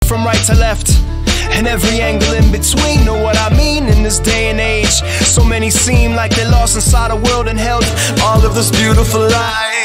from right to left, and every angle in between. Know what I mean? In this day and age, so many seem like they're lost inside a world and held all of this beautiful light.